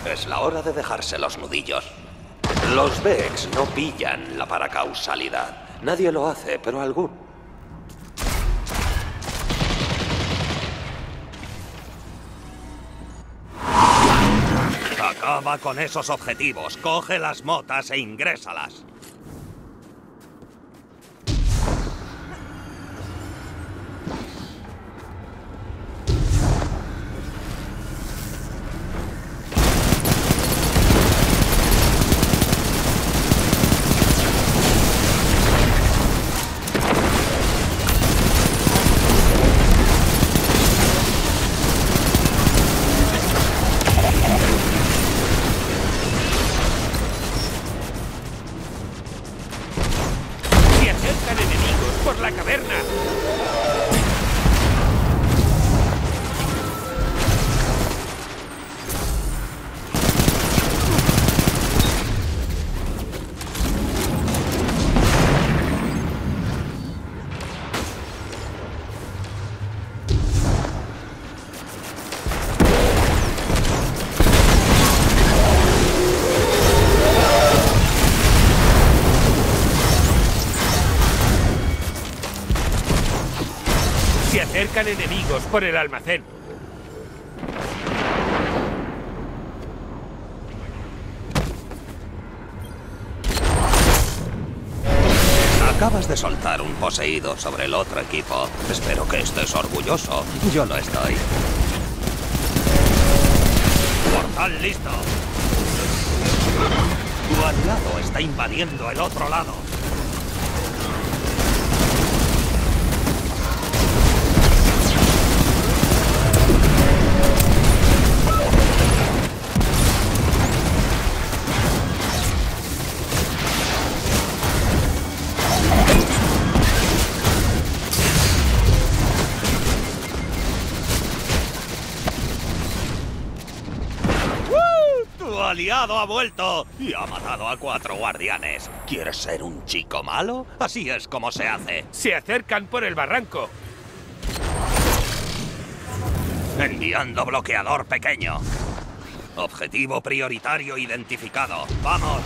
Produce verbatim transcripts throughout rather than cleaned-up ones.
Es la hora de dejarse los nudillos. Los Vex no pillan la paracausalidad. Nadie lo hace, pero algún. Acaba con esos objetivos. Coge las motas e ingrésalas. Se acercan enemigos por el almacén. Acabas de soltar un poseído sobre el otro equipo. Espero que estés orgulloso. Yo lo estoy. ¡Portal listo! Tu aliado está invadiendo el otro lado. ¡Tu aliado ha vuelto! Y ha matado a cuatro guardianes. ¿Quieres ser un chico malo? Así es como se hace. Se acercan por el barranco. Enviando bloqueador pequeño. Objetivo prioritario identificado. ¡Vamos!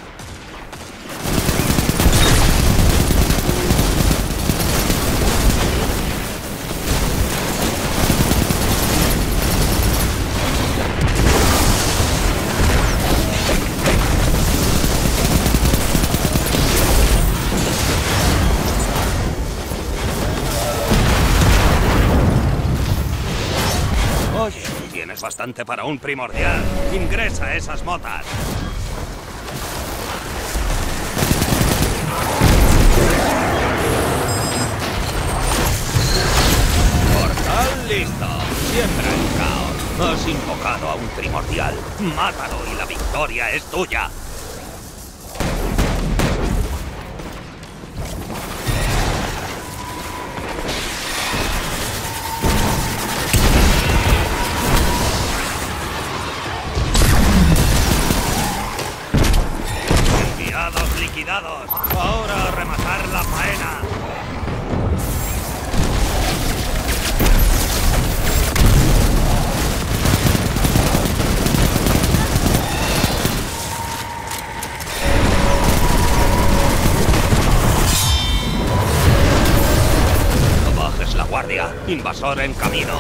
Oye, tienes bastante para un primordial. Ingresa esas motas. Portal listo. Siempre hay caos. Has invocado a un primordial. Mátalo y la victoria es tuya. Liquidados. Ahora a rematar la faena. No bajes la guardia. Invasor en camino.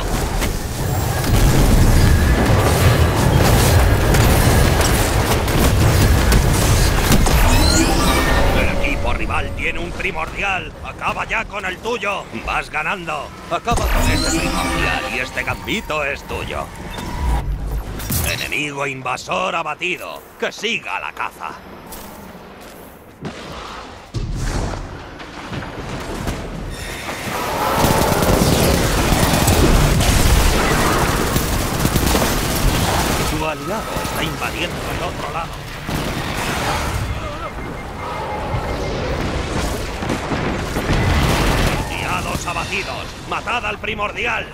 Rival tiene un primordial. Acaba ya con el tuyo. Vas ganando. Acaba con este primordial y este gambito es tuyo. Enemigo invasor abatido. Que siga la caza. Tu aliado está invadiendo el otro lado. Abatidos. ¡Matad al primordial!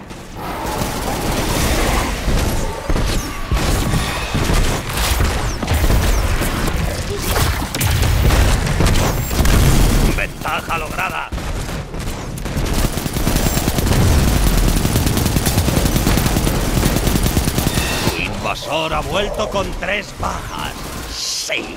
¡Ventaja lograda! Tu invasor Invasor ha vuelto con tres bajas. Sí.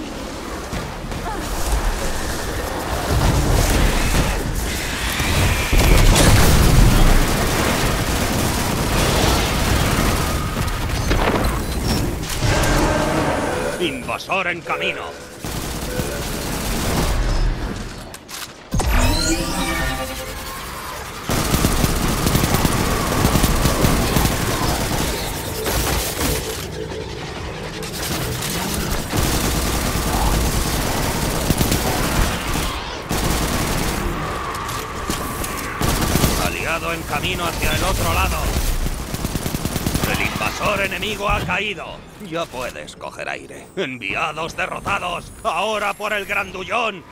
Invasor en camino. Aliado en camino hacia el otro lado. El invasor enemigo ha caído. Ya puedes coger aire. Enviados derrotados. Ahora por el grandullón.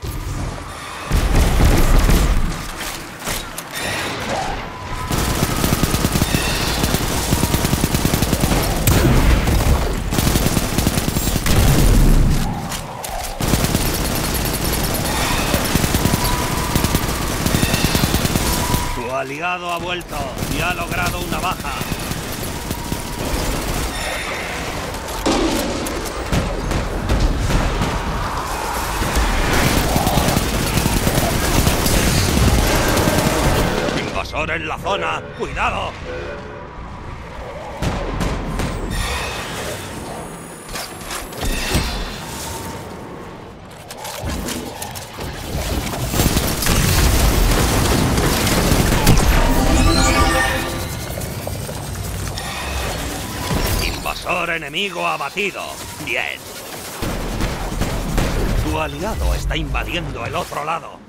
Tu aliado ha vuelto y ha logrado una baja. Invasor en la zona. ¡Cuidado! Invasor enemigo abatido. Bien. Tu aliado está invadiendo el otro lado.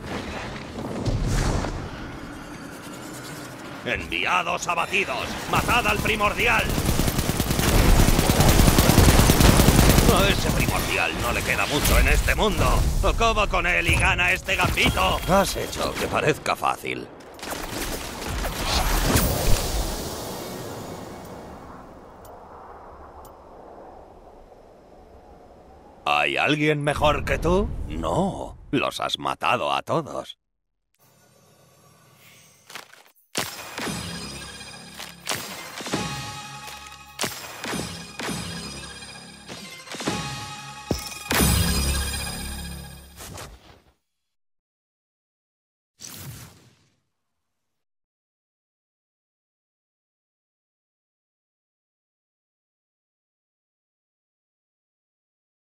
Enviados abatidos. ¡Matad al primordial! A ese primordial no le queda mucho en este mundo. Acaba con él y gana este gambito. Has hecho que parezca fácil. ¿Hay alguien mejor que tú? No, los has matado a todos.